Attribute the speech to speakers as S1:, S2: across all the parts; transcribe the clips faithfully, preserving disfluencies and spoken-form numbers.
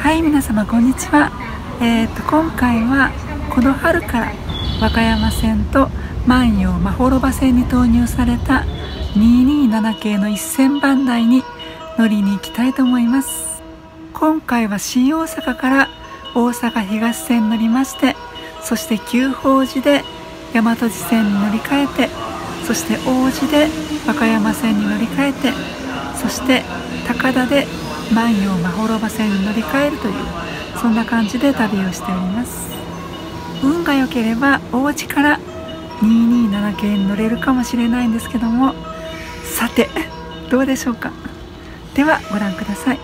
S1: はい、皆様こんにちは。えー、と今回はこの春から和歌山線と万葉まほろば線に投入されたにひゃくにじゅうなな系のせんばん台に乗りに行きたいと思います。今回は新大阪から大阪東線に乗りまして、そして久宝寺で大和路線に乗り換えて、そして王子で和歌山線に乗り換えて、そして高田で万葉まほろば線に乗り換えるという、そんな感じで旅をしております。運が良ければ王子からにひゃくにじゅうなな系に乗れるかもしれないんですけども、さてどうでしょうか。ではご覧ください。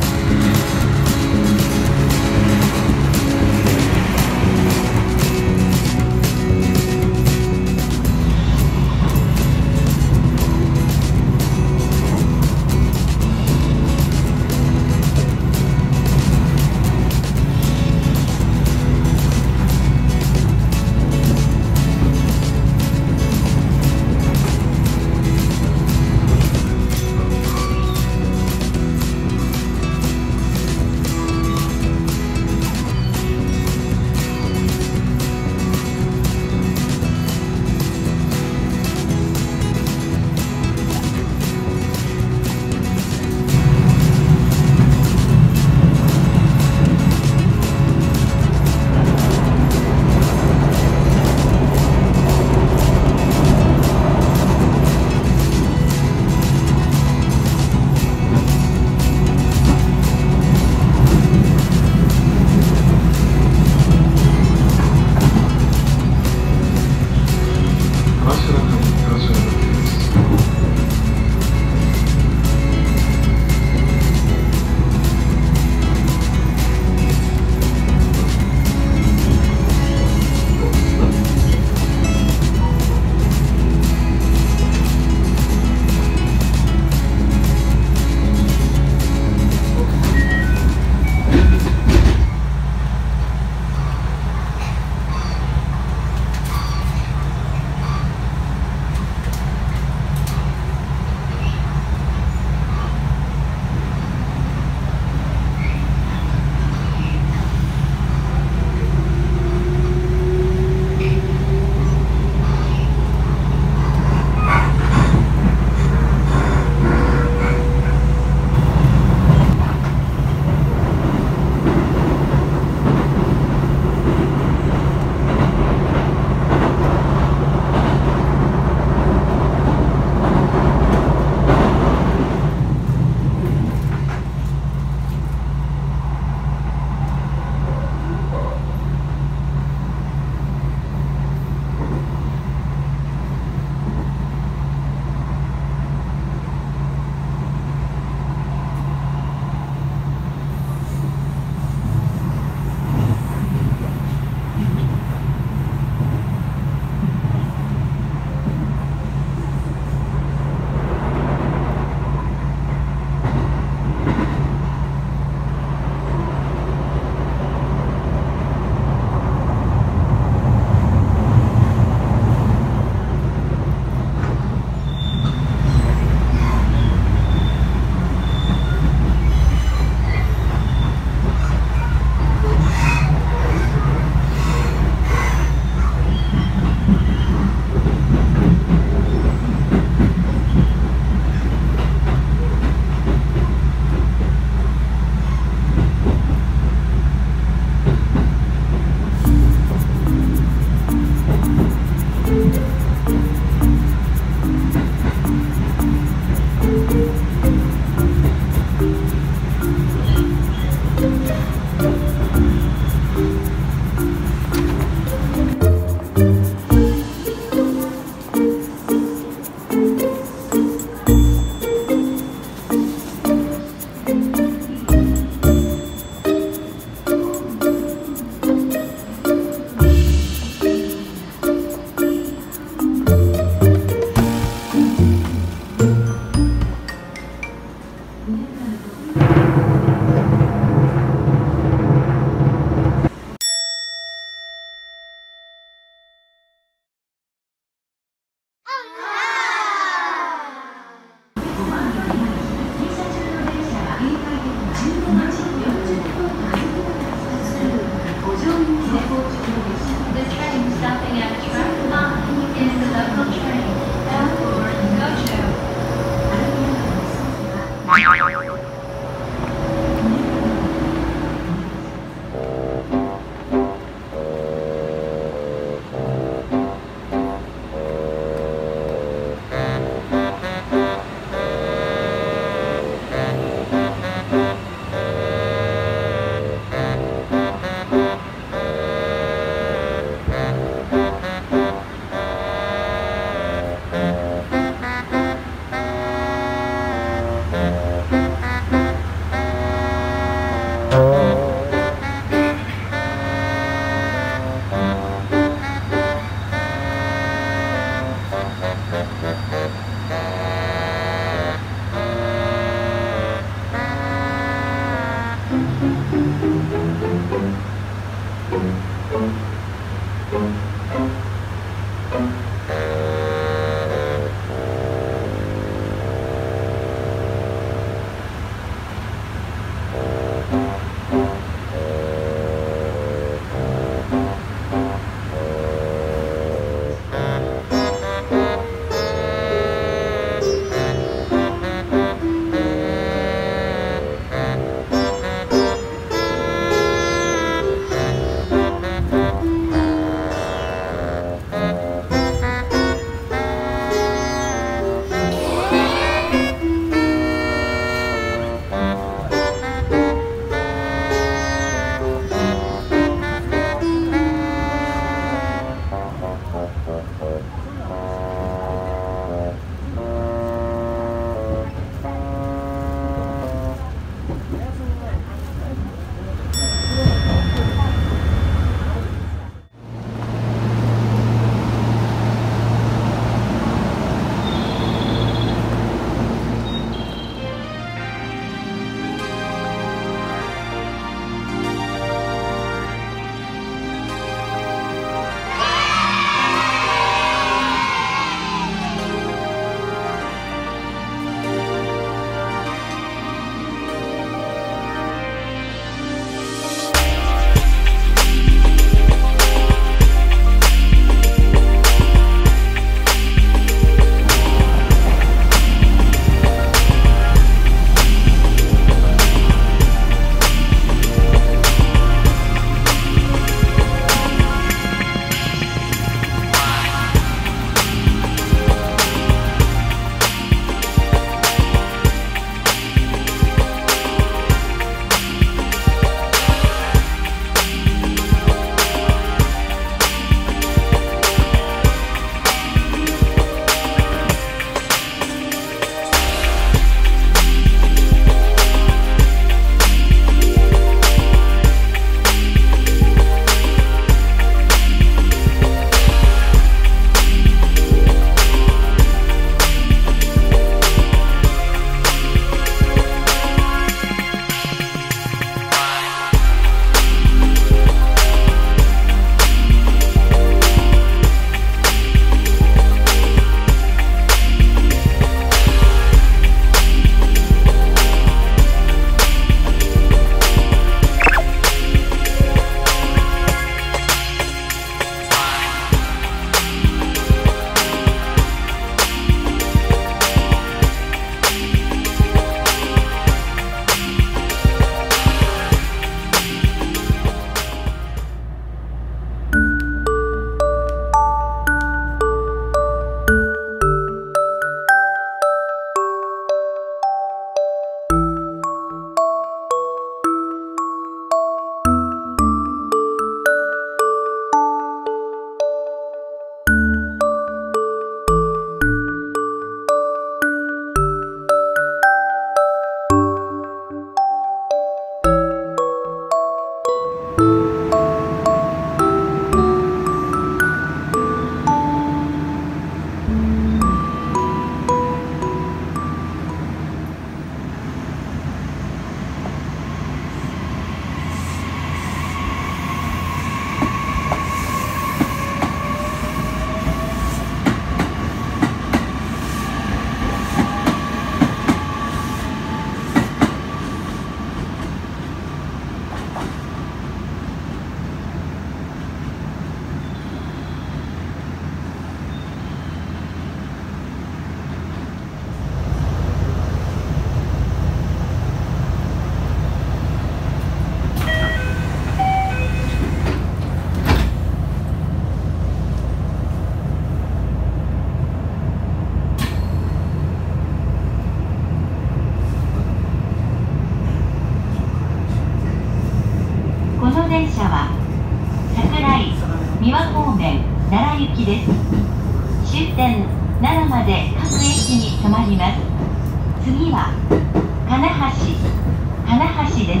S2: 駅です。終点奈良まで各駅に停まります。次は金橋金橋です。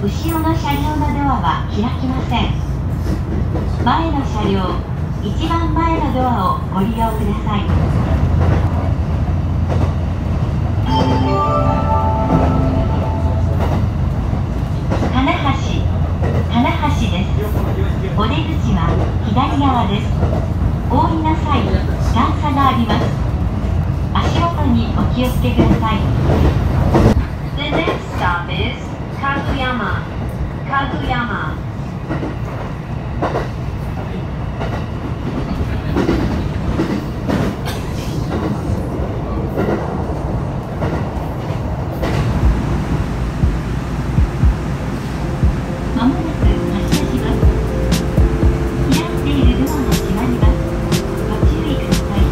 S2: 後ろの車両のドアは開きません。前の車両一番前のドアをご利用ください。金橋金橋です。お出口は左側です。お降りなさい。段差があります。足元にお気をつけください。The next stop is Kaguyama. Kaguyama. まもなく発車します。開いているドアが閉まります。ご注意ください。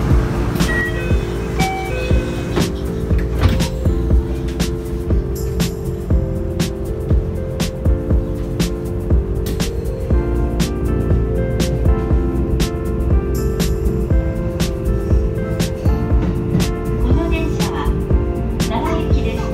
S2: この電車は奈良行きです。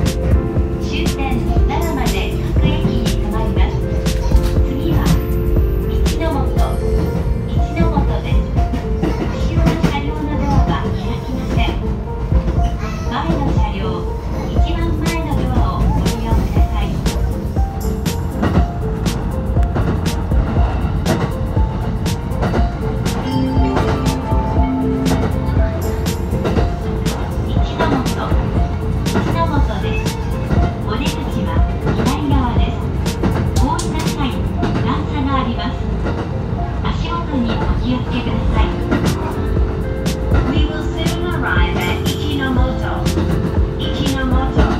S2: 終点奈良まで各駅に停まります。次は一ノ本一ノ本です。後ろの車両のドアは開きません。前の車両一番前のドアをご利用ください。一ノ本一ノ本です。お出口は左側です。お降りなさい。段差があります。足元にお気をつけください。We will soon arrive at Ichinomoto. Ichinomoto.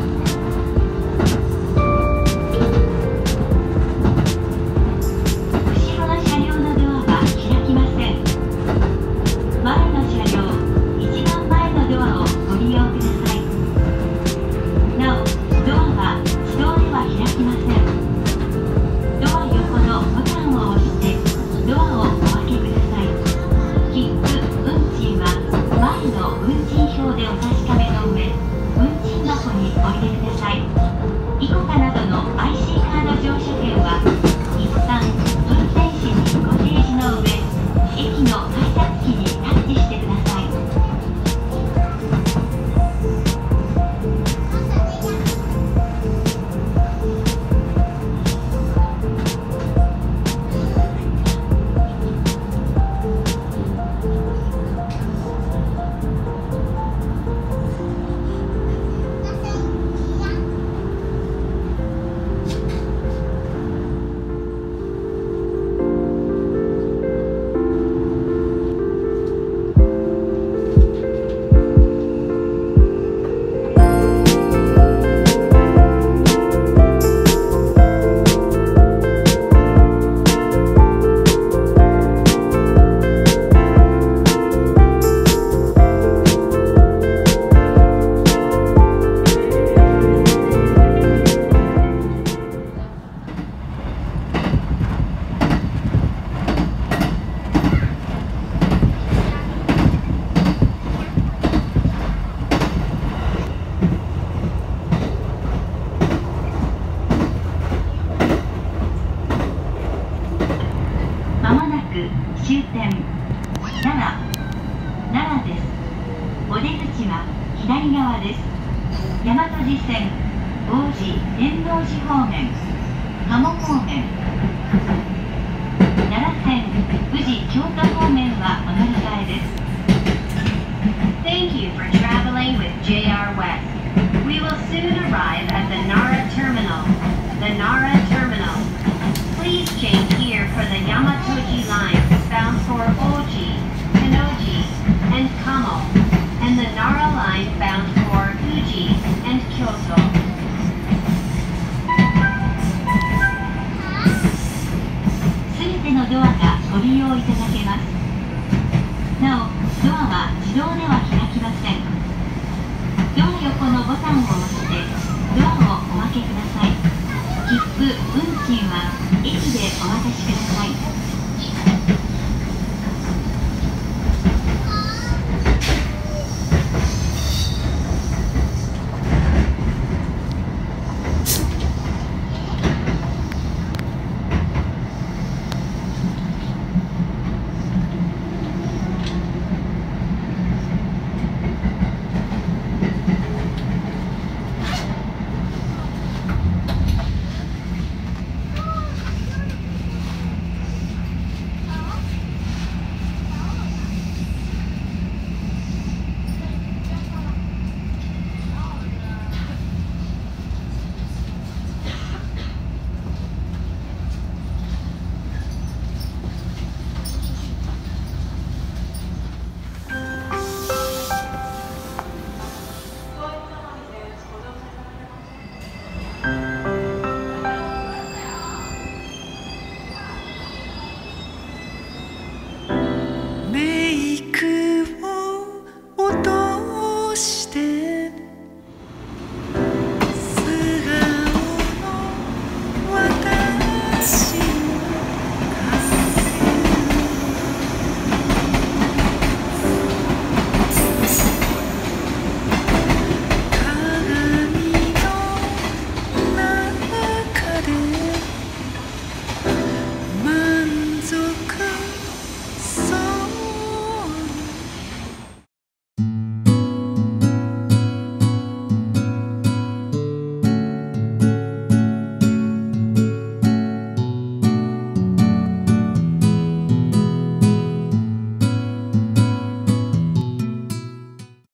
S2: 後ろの車両のドアは開きません。前の車両一番前のドアをご利用ください。なお、ドアは自動では開きません。ドア横のボタンを押してドアをお開けください。切符・運賃は前の運賃表でお確かめの上、運賃箱にお入れください。イコカなどの アイシー カード乗車券は一旦運転士にご提示の上、駅の改札機にタッチしてください。まもなく終点奈良奈良です。お出口は左側です。大和路線王子天王寺方面鴨方面、奈良線宇治京都方面はお乗り換えです。 Thank you for traveling with ジェイアール West. We will soon arrive at the Nara Terminal. The Nara